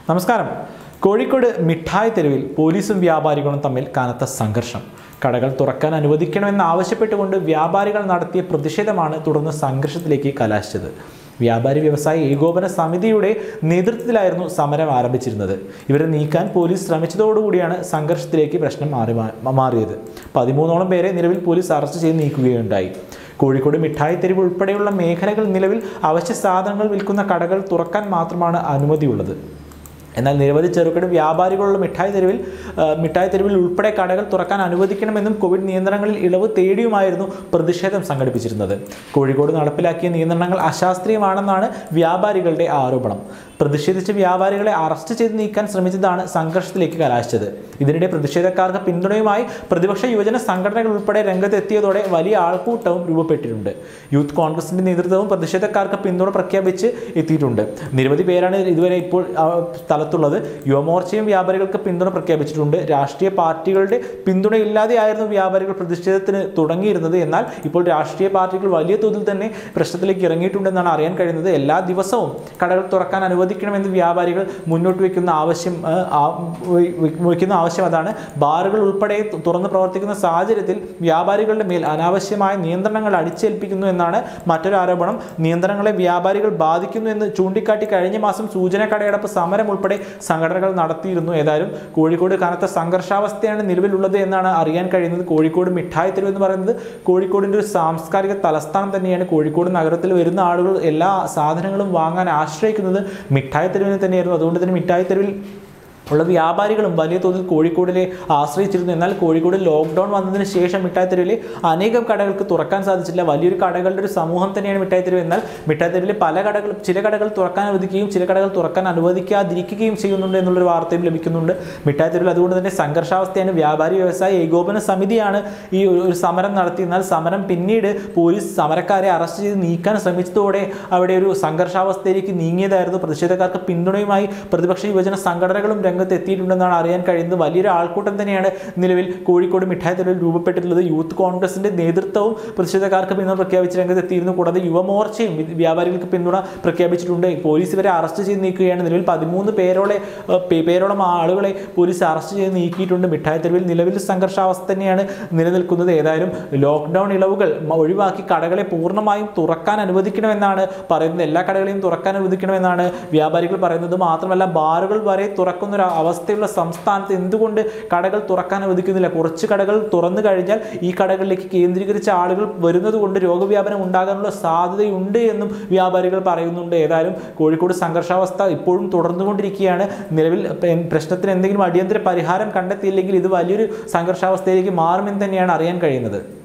നമസ്കാരം. കോഴിക്കോട് മിഠായി തെരുവിൽ പോലീസും വ്യാപാരികളും തമ്മിൽ കനത്ത സംഘർഷം. കടകൾ തുറക്കാൻ അനുവദിക്കണമെന്ന് ആവശ്യപ്പെട്ടുകൊണ്ട് വ്യാപാരികൾ നടത്തിയ പ്രതിഷേധമാണ് തുടർന്ന് സംഘർഷത്തിലേക്ക് കലാശിച്ചത്. വ്യാപാരി വ്യവസായ ഏകോപന സമിതിയുടെ നേതൃത്വത്തിലായിരുന്നു സമരം ആരംഭിച്ചിരുന്നത്. ഇവരെ നീക്കാൻ പോലീസ് ശ്രമിച്ചതോടുകൂടിയാണ് സംഘർഷത്തിലേക്ക് പ്രശ്നം മാറിയത്. 13ഓളം പേരെ നിലവിൽ പോലീസ് അറസ്റ്റ് ചെയ്ത് നീക്കുകയുണ്ടായി. കോഴിക്കോട് മിഠായി തെരുവ് ഉൾപ്പെടെയുള്ള മേഖലകൾ നിലവിൽ അവശ്യ സാധനങ്ങൾ വിൽക്കുന്ന കടകൾ തുറക്കാൻ മാത്രമാണ് അനുമതിയുള്ളത്. എന്നാൽ നിരവധി ചെറുകിട വ്യാപാരികളുള്ള മിഠായി തെരുവിൽ ഉൾപ്പെടെ കടകൾ തുറക്കാൻ അനുവദിക്കണമെന്നും കോവിഡ് നിയന്ത്രണങ്ങളിൽ ഇളവ് തേടിയുമായിരുന്നു പ്രതിഷേധം സംഘടിപ്പിച്ചിരുന്നത്. കോഴിക്കോട് നടപ്പിലാക്കിയ നിയന്ത്രണങ്ങൾ അശാസ്ത്രീയമാണെന്നാണ് വ്യാപാരികളുടെ ആരോപണം. പ്രതിഷേധിച്ച വ്യാപാരികളെ അറസ്റ്റ് ചെയ്ത് നീക്കാൻ ശ്രമിച്ചതാണ് സംഘർഷത്തിലേക്ക് കലാശിച്ചത്. ഇതിനിടെ പ്രതിഷേധക്കാർക്ക് പിന്തുണയുമായി പ്രതിപക്ഷ യുവജന സംഘടനകൾ ഉൾപ്പെടെ രംഗത്തെത്തിയതോടെ വലിയ ആൾക്കൂട്ടവും രൂപപ്പെട്ടിട്ടുണ്ട്. യൂത്ത് കോൺഗ്രസിന്റെ നേതൃത്വവും പ്രതിഷേധക്കാർക്ക് പിന്തുണ പ്രഖ്യാപിച്ച് എത്തിയിട്ടുണ്ട്. നിരവധി പേരാണ് ഇതുവരെ ഇപ്പോൾ സ്ഥലത്തുള്ളത്. യുവമോർച്ചയും വ്യാപാരികൾക്ക് പിന്തുണ പ്രഖ്യാപിച്ചിട്ടുണ്ട്. രാഷ്ട്രീയ പാർട്ടികളുടെ പിന്തുണയില്ലാതെയായിരുന്നു വ്യാപാരികൾ പ്രതിഷേധത്തിന് തുടങ്ങിയിരുന്നത്. എന്നാൽ ഇപ്പോൾ രാഷ്ട്രീയ പാർട്ടികൾ വലിയ തോതിൽ തന്നെ പ്രശ്നത്തിലേക്ക് ഇറങ്ങിയിട്ടുണ്ടെന്നാണ് അറിയാൻ കഴിയുന്നത്. എല്ലാ ദിവസവും കടകൾ തുറക്കാൻ അനുവദിക്കണമെന്ന് വ്യാപാരികൾ മുന്നോട്ട് വയ്ക്കുന്ന ആവശ്യം അതാണ്. ബാറുകൾ ഉൾപ്പെടെ തുറന്ന് പ്രവർത്തിക്കുന്ന സാഹചര്യത്തിൽ വ്യാപാരികളുടെ മേൽ അനാവശ്യമായ നിയന്ത്രണങ്ങൾ അടിച്ചേൽപ്പിക്കുന്നു എന്നാണ് മറ്റൊരു ആരോപണം. നിയന്ത്രണങ്ങളെ വ്യാപാരികൾ ബാധിക്കുന്നു എന്ന് ചൂണ്ടിക്കാട്ടി കഴിഞ്ഞ മാസം സൂചന കടയടപ്പ് സമരം ഉൾപ്പെടെ സംഘടനകൾ നടത്തിയിരുന്നു. ഏതായാലും കോഴിക്കോട് കനത്ത സംഘർഷാവസ്ഥയാണ് നിലവിലുള്ളത് എന്നാണ് അറിയാൻ കഴിയുന്നത്. കോഴിക്കോട് മിഠായി തെരുവ് എന്ന് പറയുന്നത് കോഴിക്കോടിൻ്റെ ഒരു സാംസ്കാരിക തലസ്ഥാനം തന്നെയാണ്. കോഴിക്കോട് നഗരത്തിൽ വരുന്ന ആളുകൾ എല്ലാ സാധനങ്ങളും വാങ്ങാൻ ആശ്രയിക്കുന്നത് മിഠായി തെരുവിനെ തന്നെയായിരുന്നു. അതുകൊണ്ട് തന്നെ മിഠായി തെരുവിൽ ഉള്ള വ്യാപാരികളും വലിയ തോതിൽ കോഴിക്കോടിനെ ആശ്രയിച്ചിരുന്നു. എന്നാൽ കോഴിക്കോട് ലോക്ക്ഡൗൺ വന്നതിന് ശേഷം മിഠായി തെരുവിലെ അനേകം കടകൾക്ക് തുറക്കാൻ സാധിച്ചില്ല. വലിയൊരു കടകളുടെ ഒരു സമൂഹം തന്നെയാണ് മിഠായി തെരുവ്. എന്നാൽ മിഠായി തെരുവിലെ ചില കടകൾ തുറക്കാൻ അനുവദിക്കുകയും ചില കടകൾ തുറക്കാൻ അനുവദിക്കാതിരിക്കുകയും ചെയ്യുന്നുണ്ട് എന്നുള്ളൊരു വാർത്തയും ലഭിക്കുന്നുണ്ട്. മിഠായി തെരുവിൽ അതുകൊണ്ട് തന്നെ സംഘർഷാവസ്ഥയാണ്. വ്യാപാരി വ്യവസായ ഏകോപന സമിതിയാണ് ഈ ഒരു സമരം നടത്തി. എന്നാൽ സമരം പിന്നീട് പോലീസ് സമരക്കാരെ അറസ്റ്റ് ചെയ്ത് നീക്കാൻ ശ്രമിച്ചതോടെ അവിടെ ഒരു സംഘർഷാവസ്ഥയിലേക്ക് നീങ്ങിയതായിരുന്നു. പ്രതിഷേധക്കാർക്ക് പിന്തുണയുമായി പ്രതിപക്ഷ യുവജന സംഘടനകളും എത്തിയിട്ടുണ്ടെന്നാണ് അറിയാൻ കഴിയുന്നത്. വലിയൊരു ആൾക്കൂട്ടം തന്നെയാണ് നിലവിൽ കോഴിക്കോട് മിഠായി തെരുവിൽ രൂപപ്പെട്ടിട്ടുള്ളത്. യൂത്ത് കോൺഗ്രസിന്റെ നേതൃത്വവും പ്രതിഷേധക്കാർക്ക് പിന്തുണ പ്രഖ്യാപിച്ച് രംഗത്തെത്തിയിരുന്നു. കൂടാതെ യുവമോർച്ചയും വ്യാപാരികൾക്ക് പിന്തുണ പ്രഖ്യാപിച്ചിട്ടുണ്ട്. പോലീസ് ഇവരെ അറസ്റ്റ് ചെയ്ത് നീക്കുകയാണ്. നിലവിൽ 13 പേരോളം ആളുകളെ പോലീസ് അറസ്റ്റ് ചെയ്ത് നീക്കിയിട്ടുണ്ട്. മിഠായി തെരുവിൽ നിലവിൽ സംഘർഷാവസ്ഥ തന്നെയാണ് നിലനിൽക്കുന്നത്. ഏതായാലും ലോക്ക്ഡൗൺ ഇളവുകൾ ഒഴിവാക്കി കടകളെ പൂർണ്ണമായും തുറക്കാൻ അനുവദിക്കണമെന്നാണ് പറയുന്നത്. എല്ലാ കടകളെയും തുറക്കാൻ അനുവദിക്കണമെന്നാണ് വ്യാപാരികൾ പറയുന്നത്. മാത്രമല്ല ബാറുകൾ വരെ തുറക്കുന്ന അവസ്ഥയുള്ള സംസ്ഥാനത്ത് എന്തുകൊണ്ട് കടകൾ തുറക്കാൻ അനുവദിക്കുന്നില്ല? കുറച്ച് കടകൾ തുറന്നു കഴിഞ്ഞാൽ ഈ കടകളിലേക്ക് കേന്ദ്രീകരിച്ച ആളുകൾ വരുന്നത് കൊണ്ട് രോഗവ്യാപനം ഉണ്ടാകാനുള്ള സാധ്യതയുണ്ട് എന്നും വ്യാപാരികൾ പറയുന്നുണ്ട്. ഏതായാലും കോഴിക്കോട് സംഘർഷാവസ്ഥ ഇപ്പോഴും തുടർന്നുകൊണ്ടിരിക്കുകയാണ്. നിലവിൽ പ്രശ്നത്തിന് എന്തെങ്കിലും അടിയന്തര പരിഹാരം കണ്ടെത്തിയില്ലെങ്കിൽ ഇത് വലിയൊരു സംഘർഷാവസ്ഥയിലേക്ക് മാറുമെന്ന് തന്നെയാണ് അറിയാൻ കഴിയുന്നത്.